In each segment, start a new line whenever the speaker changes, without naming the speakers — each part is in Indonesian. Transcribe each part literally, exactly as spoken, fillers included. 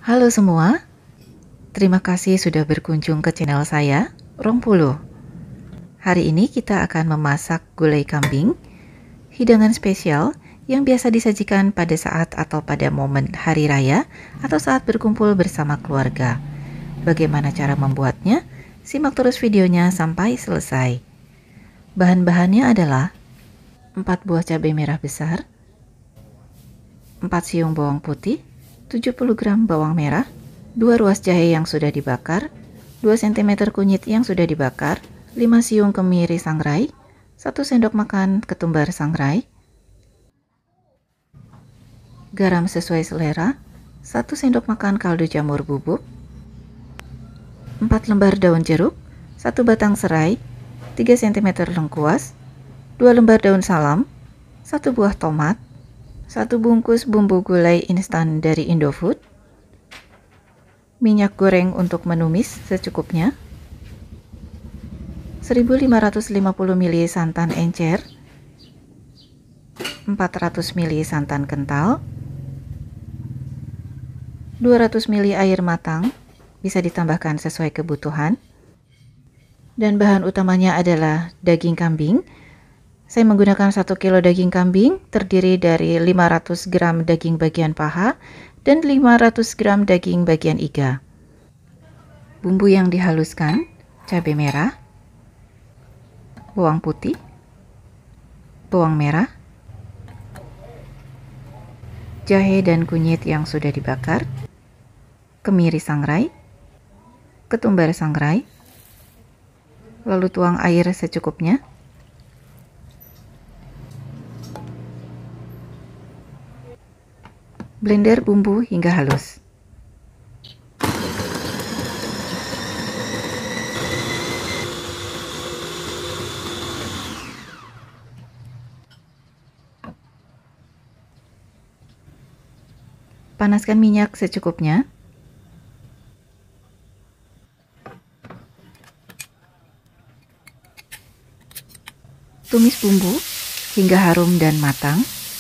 Halo semua, terima kasih sudah berkunjung ke channel saya, Rongpuluh. Hari ini kita akan memasak gulai kambing, hidangan spesial yang biasa disajikan pada saat atau pada momen hari raya atau saat berkumpul bersama keluarga. Bagaimana cara membuatnya? Simak terus videonya sampai selesai. Bahan-bahannya adalah empat buah cabai merah besar, empat siung bawang putih, tujuh puluh gram bawang merah, dua ruas jahe yang sudah dibakar, dua sentimeter kunyit yang sudah dibakar, lima siung kemiri sangrai, satu sendok makan ketumbar sangrai, garam sesuai selera, satu sendok makan kaldu jamur bubuk, empat lembar daun jeruk, satu batang serai, tiga sentimeter lengkuas, dua lembar daun salam, satu buah tomat, satu bungkus bumbu gulai instan dari Indofood, minyak goreng untuk menumis secukupnya, seribu lima ratus lima puluh mililiter santan encer, empat ratus mililiter santan kental, dua ratus mililiter air matang, bisa ditambahkan sesuai kebutuhan, dan bahan utamanya adalah daging kambing. Saya menggunakan satu kilo daging kambing, terdiri dari lima ratus gram daging bagian paha dan lima ratus gram daging bagian iga. Bumbu yang dihaluskan, cabai merah, bawang putih, bawang merah, jahe dan kunyit yang sudah dibakar, kemiri sangrai, ketumbar sangrai, lalu tuang air secukupnya. Blender bumbu hingga halus. Panaskan minyak secukupnya. Tumis bumbu hingga harum dan matang.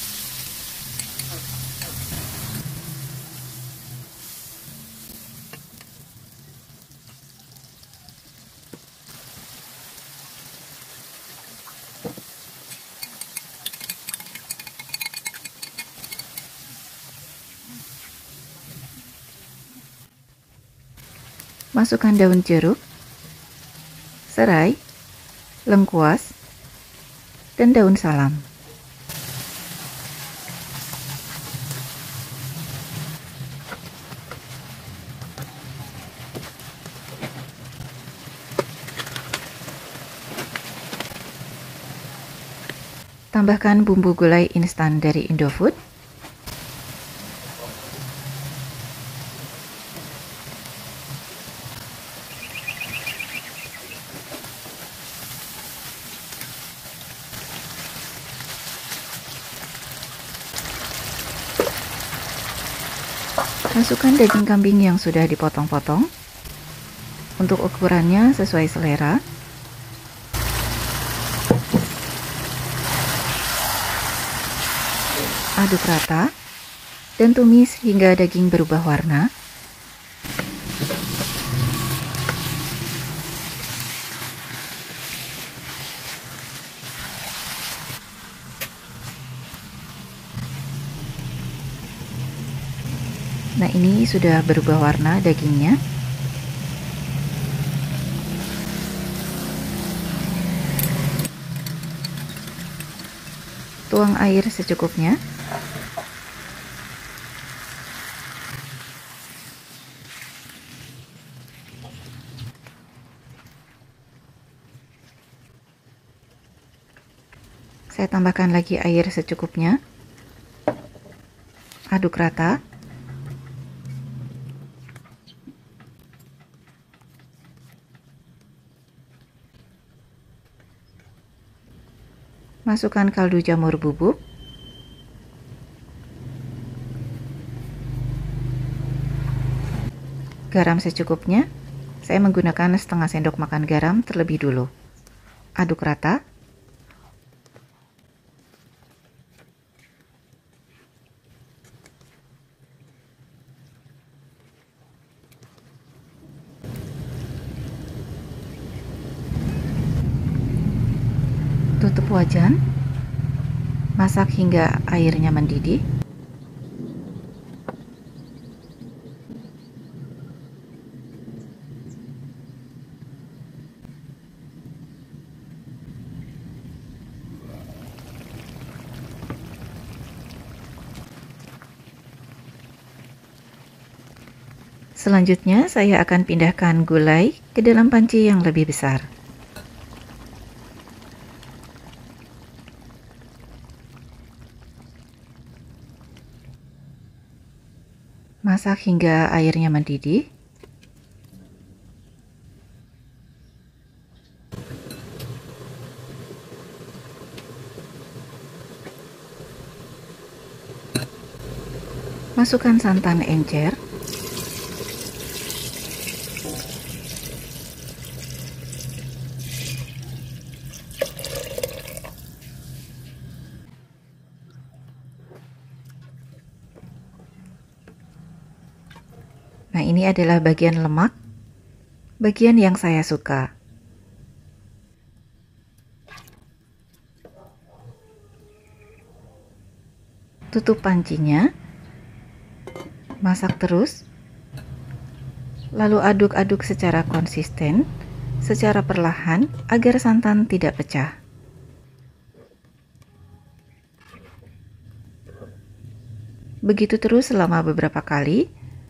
Masukkan daun jeruk, serai, lengkuas, dan daun salam. Tambahkan bumbu gulai instan dari Indofood. Masukkan daging kambing yang sudah dipotong-potong. Untuk ukurannya sesuai selera. Aduk rata dan tumis hingga daging berubah warna. Nah, ini sudah berubah warna dagingnya. Tuang air secukupnya. Saya tambahkan lagi air secukupnya. Aduk rata. Masukkan kaldu jamur bubuk, garam secukupnya. Saya menggunakan setengah sendok makan garam terlebih dulu. Aduk rata. wajan, masak hingga airnya mendidih. Selanjutnya, saya akan pindahkan gulai ke dalam panci yang lebih besar. Masak hingga airnya mendidih. Masukkan santan encer. Nah, ini adalah bagian lemak, bagian yang saya suka. Tutup pancinya, masak terus, lalu aduk-aduk secara konsisten, secara perlahan agar santan tidak pecah. Begitu terus selama beberapa kali,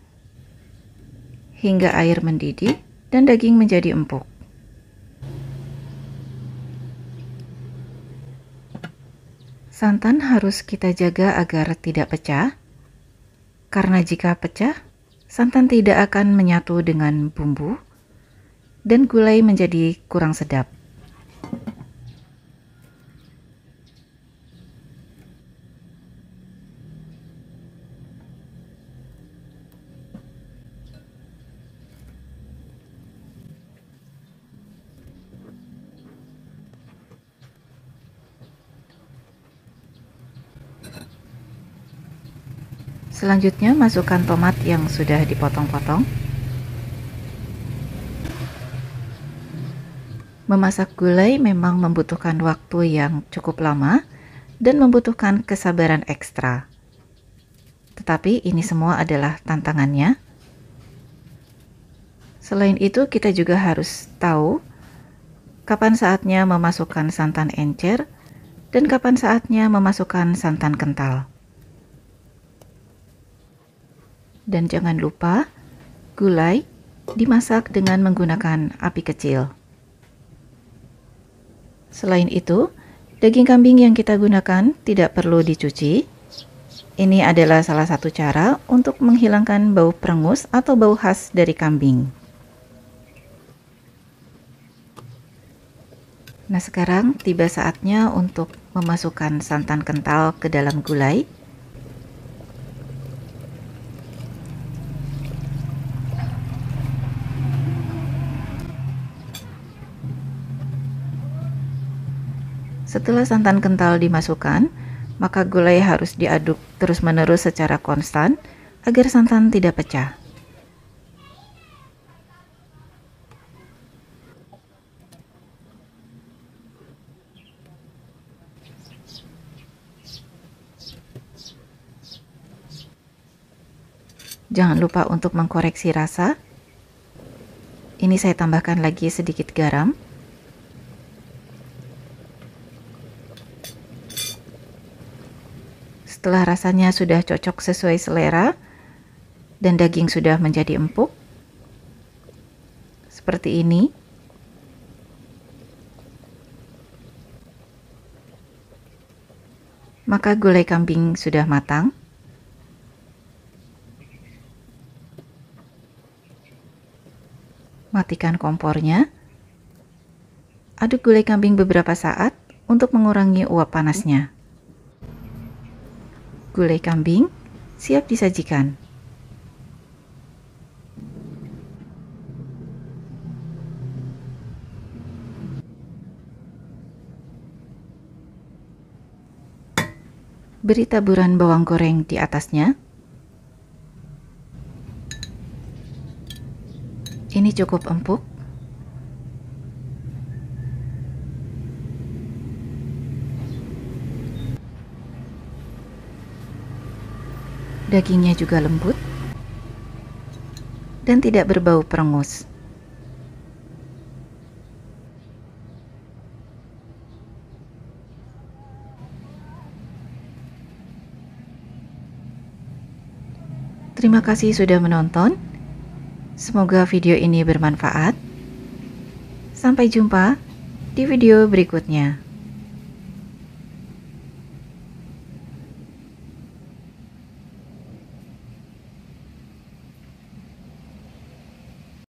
hingga air mendidih dan daging menjadi empuk. Santan harus kita jaga agar tidak pecah, karena jika pecah, santan tidak akan menyatu dengan bumbu dan gulai menjadi kurang sedap. Selanjutnya, masukkan tomat yang sudah dipotong-potong. Memasak gulai memang membutuhkan waktu yang cukup lama dan membutuhkan kesabaran ekstra. Tetapi ini semua adalah tantangannya. Selain itu, kita juga harus tahu kapan saatnya memasukkan santan encer dan kapan saatnya memasukkan santan kental. Dan jangan lupa, gulai dimasak dengan menggunakan api kecil. Selain itu, daging kambing yang kita gunakan tidak perlu dicuci. Ini adalah salah satu cara untuk menghilangkan bau perengus atau bau khas dari kambing. Nah, sekarang tiba saatnya untuk memasukkan santan kental ke dalam gulai. Setelah santan kental dimasukkan, maka gulai harus diaduk terus-menerus secara konstan agar santan tidak pecah. Jangan lupa untuk mengkoreksi rasa. Ini saya tambahkan lagi sedikit garam. Setelah rasanya sudah cocok sesuai selera dan daging sudah menjadi empuk, seperti ini, maka gulai kambing sudah matang. Matikan kompornya. Aduk gulai kambing beberapa saat untuk mengurangi uap panasnya. Gulai kambing siap disajikan. Beri taburan bawang goreng di atasnya. Ini cukup empuk. Dagingnya juga lembut dan tidak berbau perengus. Terima kasih sudah menonton. Semoga video ini bermanfaat. Sampai jumpa di video berikutnya.